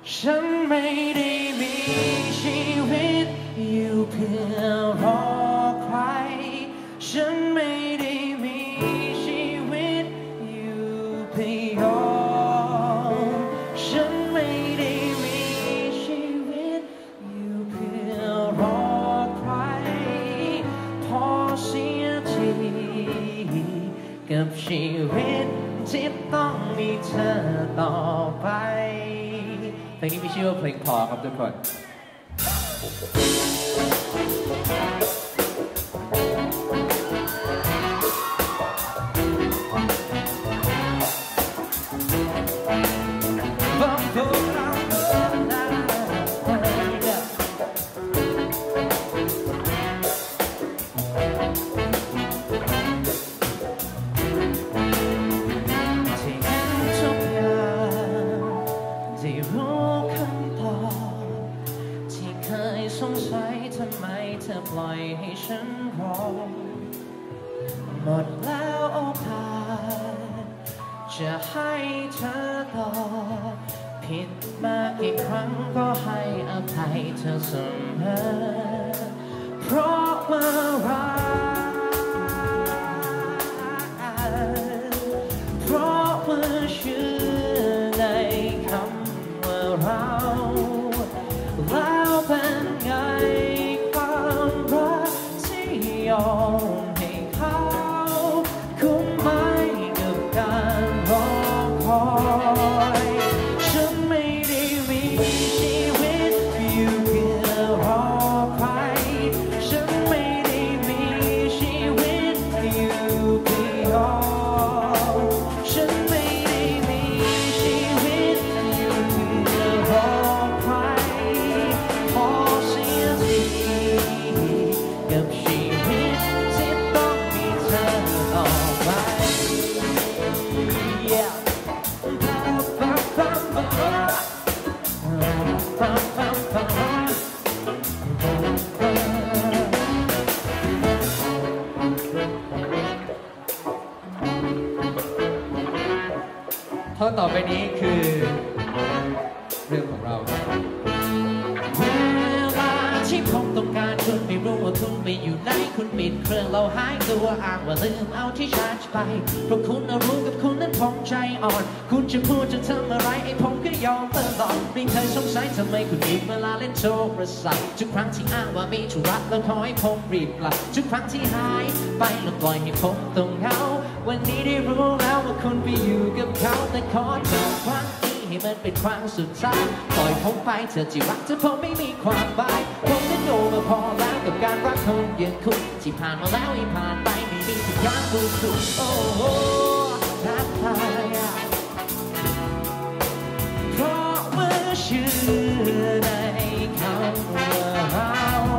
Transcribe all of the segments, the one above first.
ฉันไม่ได้มีชีวิตอยู่เพื่อรอใครฉันไม่ได้มีชีวิตอยู่เพื่อยอมฉันไม่ได้มีชีวิตอยู่เพื่อรอใครพอเสียทีกับชีวิตที่ต้องมีเธอต่อไปเพลงนี้มีชื่อว่าเพลงพอครับทุกคนสงสัยทำไมเธอปล่อยให้ฉันรอหมดแล้วโอกาสจะให้เธอต่อผิดมากี่ครั้งก็ให้อภัยเธอเสมอเพราะว่ารักเพราะว่าเชื่อในคำว่าเราแล้วเป็นไงความรักที่ยอมให้เขาคุ้มไหมกับการรอคอยฉันไม่ได้มีชีวิตอยู่เพื่อรอใครฉันไม่ได้มีชีวิตอยู่เพื่อยอมฉันไม่ได้มีชีวิตอยู่เพื่อรอใครกับชีวิตที่ต้องมีเธอต่อไปท่อนต่อไปนี้คือเรื่องของเราที่ผมต้องการคุณไม่รู้ว่าคุณไปอยู่ไหนคุณปิดเครื่องเราหายตัวอ้างว่าลืมเอาที่ชาร์จไปเพราะคุณรู้กับคุณนั้นผมใจอ่อนคุณจะพูดจะทำอะไรไอ้ผมก็ยอมตลอดไม่เคยสงสัยทำไมคุณหยุดเวลาเล่นโทรศัพท์ทุกครั้งที่อ้างว่ามีธุระแล้วขอให้ผมรีบกลับทุกครั้งที่หายไปแล้วปล่อยให้ผมต้องเหงาวันนี้ได้รู้แล้วว่าคุณไปอยู่กับเขาแต่ขอเธอครั้งให้มันเป็นครั้งสุดท้ายปล่อยผมไปเธอที่รักเธอผมไม่มีความหมายผมนั้นโง่มาพอแล้วกับการรักคนอย่างคุณที่ผ่านมาแล้วให้ผ่านไปไม่มีทุกอย่างบูดสุดโอ้โหท้าทายเพราะว่าเชื่อในคำว่าเรา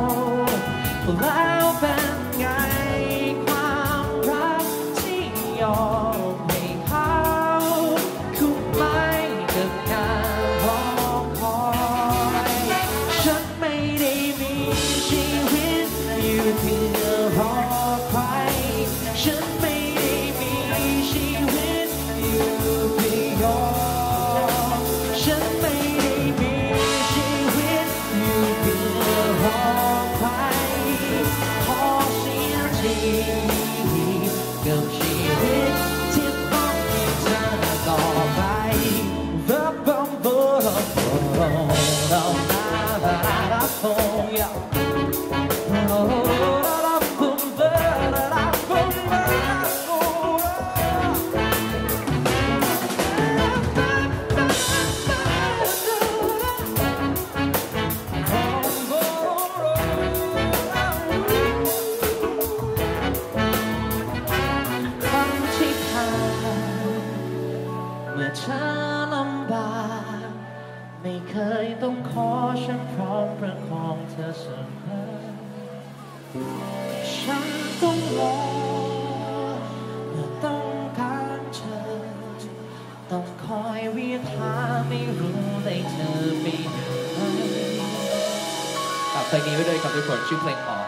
แล้วเป็นไงความรักที่ยอมให้เขาคุ้มไหมกับการรอคอยฉันไม่ได้มีชีวิตอยู่เพื่อรอใครฉันไม่ได้มีชีวิตอยู่เพื่อยอมฉันไม่ได้มีชีวิตอยู่เพื่อรอใครขอเสียทีกับชีวิตที่ต้องมีเธอต่อไปเมื่อเธอลำบากไม่เคยต้องขอฉันพร้อมประคองเธอเสมอฉันต้องรอเมื่อต้องการเธอต้องคอยเรียกหาไม่รู้เลยเธอไปไหนฝากเพลงนี้ไว้ด้วยครับทุกคนชื่อเพลง